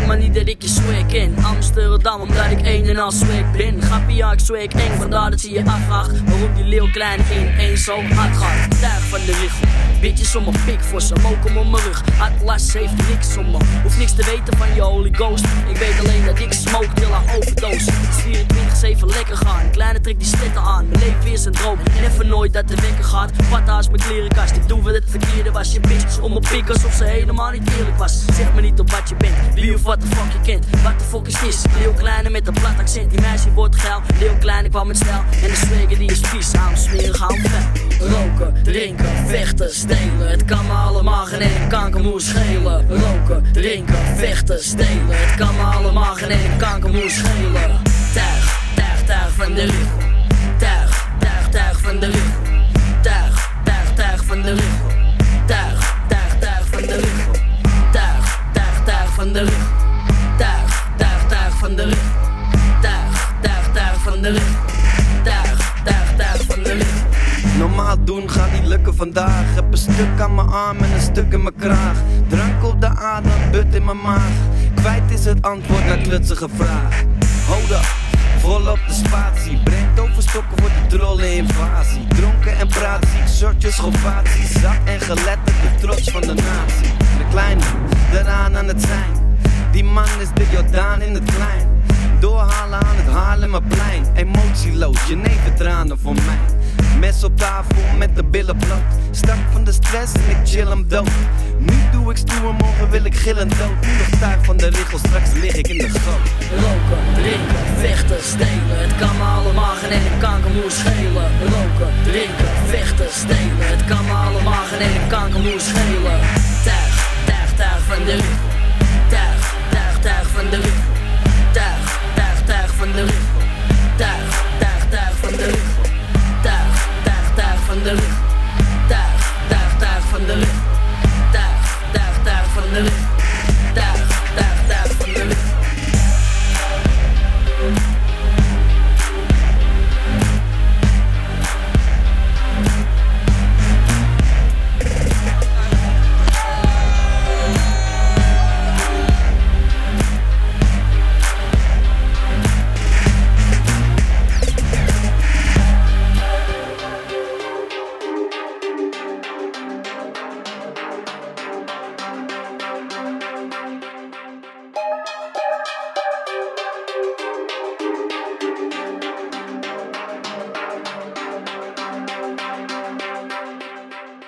maar niet dat ik je swag ken. Amsterdam, omdat ik een en al swag ben. Grappie, ja, ik swag eng, vandaar dat ze je afvraagt waarom die leeuw klein in één zo hard gaat. Tuig van de richel, bitches om mijn pik voor ze moken om mijn rug. Atlas heeft niks om me, hoeft niks te weten van je Holy Ghost. Ik weet alleen dat ik smoke till aan overdose. 24/7 lekker gaan, kleine trek die sletten aan. Mijn leven is een droom, en even nooit dat de wekker gaat. Patta is mijn klerenkast, ik doe wat het verkeerde was. Je bitch om mijn pik alsof ze helemaal niet eerlijk was. Zeg me niet op wat je bent, wie of wat de fuck je kent. Wat de fuck is dit? Leeuw kleine met een plat accent. Die meisje wordt geil, leeuw kleine kwam met stijl. En de swagger die is vies, aan smerig, hou fel. Roken, drinken, vechten, stelen. Het kan me allemaal geen ene kankermoer schelen. Roken, drinken, vechten, stelen. Het kan me allemaal geen ene kankermoer schelen. Tuig, tuig, tuig van de richel. Tuig, tuig, tuig van de richel. Tuig, tuig, tuig van de richel. Tuig, tuig, tuig van de richel. Tuig, tuig, tuig van de richel. Tuig, tuig, tuig van de richel. Tuig, tuig, tuig van de richel. Tuig, tuig, tuig van de richel. Normaal doen gaat niet lukken vandaag. Heb een stuk aan mijn arm en een stuk in mijn kraag. Drank op de adem, but in mijn maag. Kwijt is het antwoord naar klutsige vraag. Hold up, vol op de spatie. Brengt overstokken voor de trolleninvasie. Dronken en praatziek, shortjes, govatie. Zak en geletterd, de trots van de natie. De kleine, eraan aan het zijn. Die man is de Jordaan in het klein. Doorhalen aan het Haarlemmerplein. Emotieloos, je neventranen voor mij. Mes op tafel met de billen bloot. Stak van de stress en ik chill hem dood. Nu doe ik stoer, morgen wil ik gillen dood. Nu nog tuig van de richel, straks lig ik in de goot. Roken, drinken, vechten, stelen. Het kan me allemaal geen ene kankermoer schelen. Roken, drinken, vechten, stelen. Het kan me allemaal geen ene kankermoer schelen. Tuig, tuig, tuig van de richel. Tuig, tuig, tuig van de richel.